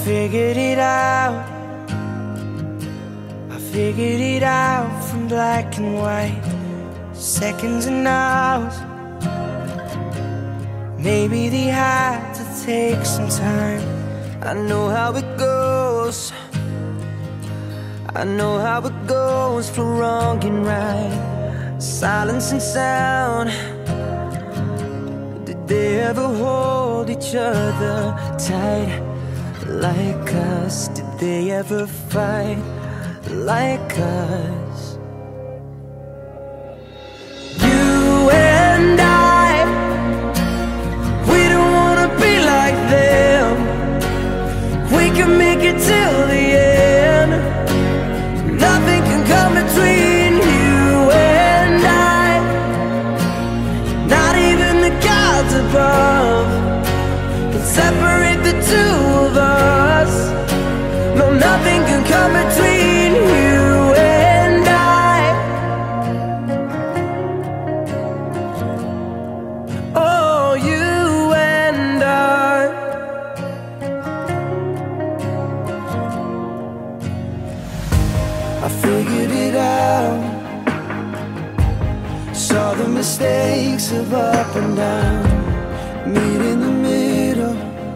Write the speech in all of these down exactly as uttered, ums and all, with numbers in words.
figured it out. I figured it out from black and white, seconds and hours. Maybe they had to take some time. I know how it goes. I know how it goes for wrong and right, silence and sound. Did they ever hold each other tight like us? Did they ever fight like us? You and I, we don't wanna be like them. We can make it till the end. Nothing can come between you and I, not even the gods above can separate the two of us. No, nothing can come between you and I. Oh, you and I. I figured it out, saw the mistakes of up and down, meet in the middle.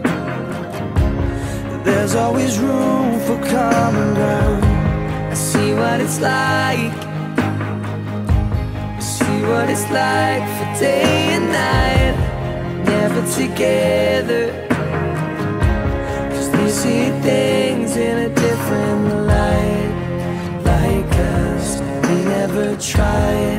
There's always room for common ground. I see what it's like, I see what it's like for day and night, never together, 'cause they see things in a different light. Like us, we never try